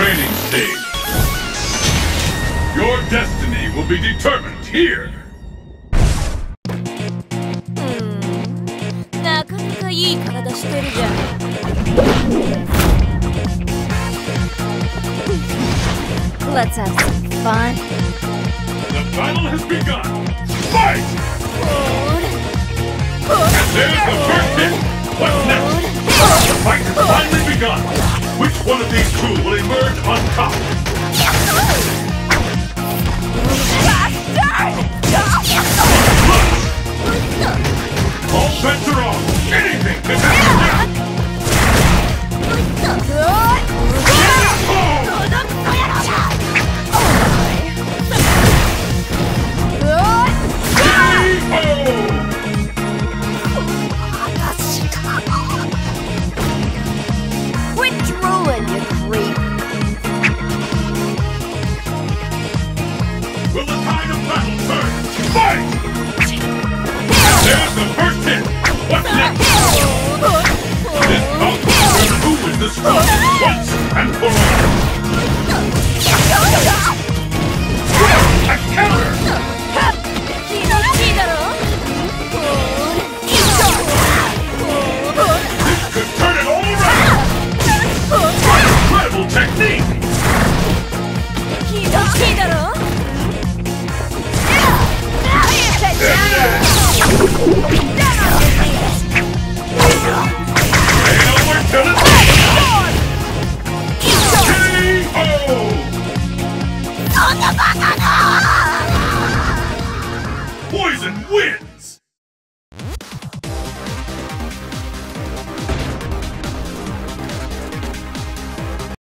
training stage. Your destiny will be determined here. なかなかいい体してるじゃん。Let's have some fun. The battle has begun. Fight! And there's the first hit. What's next? The fight has finally begun. Which one of these two will emerge on top? All bets are off. Anything can happen.